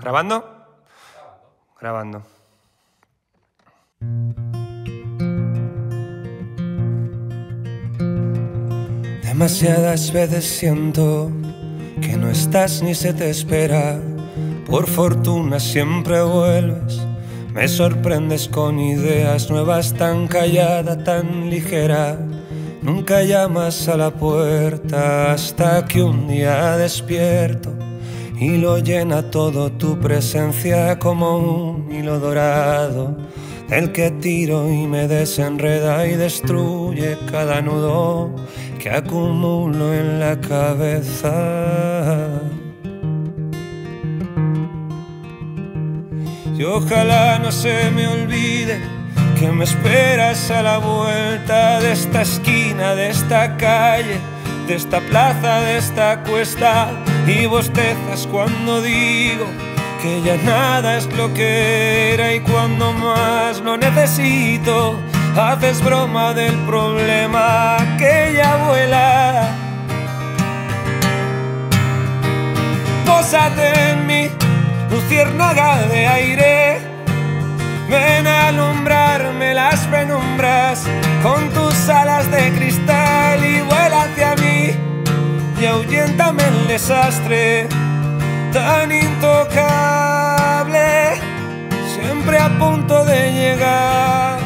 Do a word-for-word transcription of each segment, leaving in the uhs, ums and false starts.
¿Grabando? Grabando. Demasiadas veces siento que no estás ni se te espera. Por fortuna siempre vuelves. Me sorprendes con ideas nuevas, tan callada, tan ligera. Nunca llamas a la puerta hasta que un día despierto y lo llena todo tu presencia como un hilo dorado, del que tiro y me desenreda y destruye cada nudo que acumulo en la cabeza. Y ojalá no se me olvide que me esperas a la vuelta de esta esquina, de esta calle, de esta plaza, de esta cuesta, y bostezas cuando digo que ya nada es lo que era, y cuando más lo necesito haces broma del problema que ya vuela. Pósate en mí, luciérnaga de aire, ven a alumbrarme las penumbras con tus alas de cristal y vuela hacia mí y ahuyéntame el desastre tan intocable, siempre a punto de llegar.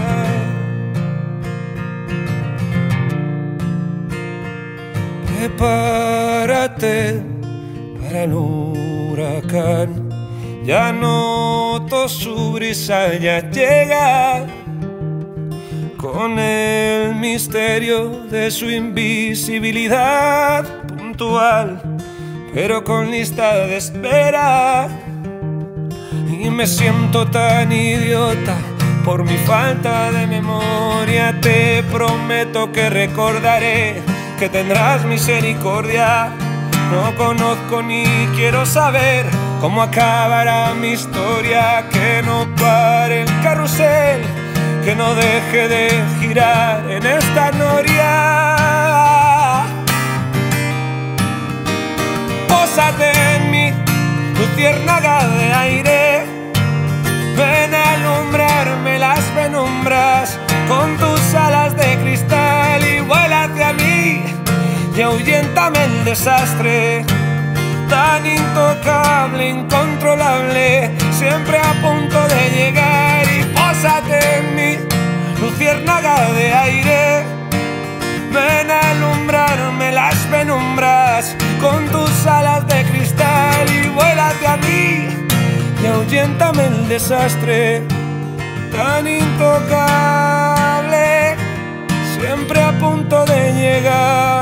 Prepárate para el huracán, ya noto su brisa, ya llega con el misterio de su invisibilidad puntual, pero con lista de espera. Y me siento tan idiota por mi falta de memoria. Te prometo que recordaré, que tendrás misericordia. No conozco ni quiero saber cómo acabará mi historia. Que no pare el carrusel, que no deje de girar en esta noria. Pósate en mí, luciérnaga de aire, ven a alumbrarme las penumbras con tus alas de cristal y vuela hacia mí y ahuyéntame el desastre tan intocable, incontrolable, siempre a punto de llegar. Y pósate en mí, luciérnaga de aire, ven a alumbrarme las penumbras con tus alas de cristal y vuela hacia mí y ahuyéntame el desastre tan intocable, siempre a punto de llegar.